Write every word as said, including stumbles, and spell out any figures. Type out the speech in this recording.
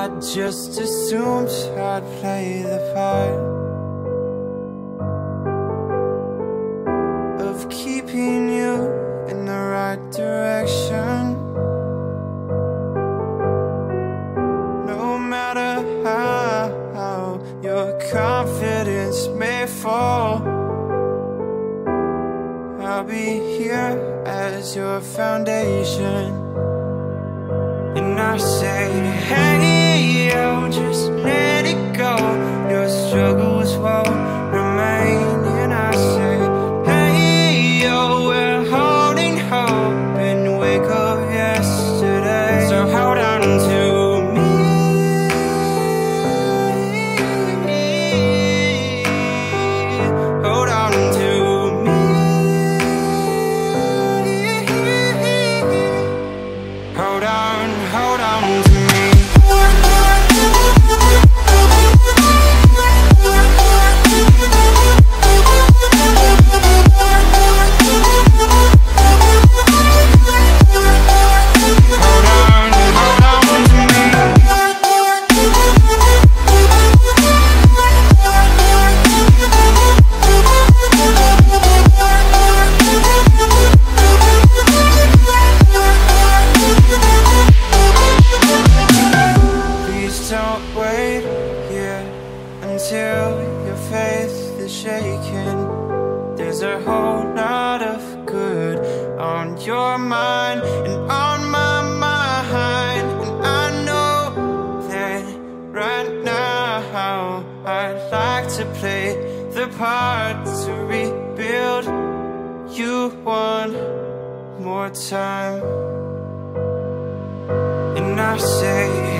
I just assumed I'd play the part of keeping you in the right direction. No matter how your confidence may fall, I'll be here as your foundation. And I say, hey, yo, just let it go. Your struggles won't remain. And I say, hey, yo, we're holding hope and wake up yesterday. So hold on to me, hold on to me, hold on, hold on to me. Don't wait here until your faith is shaken. There's a whole lot of good on your mind and on my mind. And I know that right now I'd like to play the part to rebuild you one more time. And I say,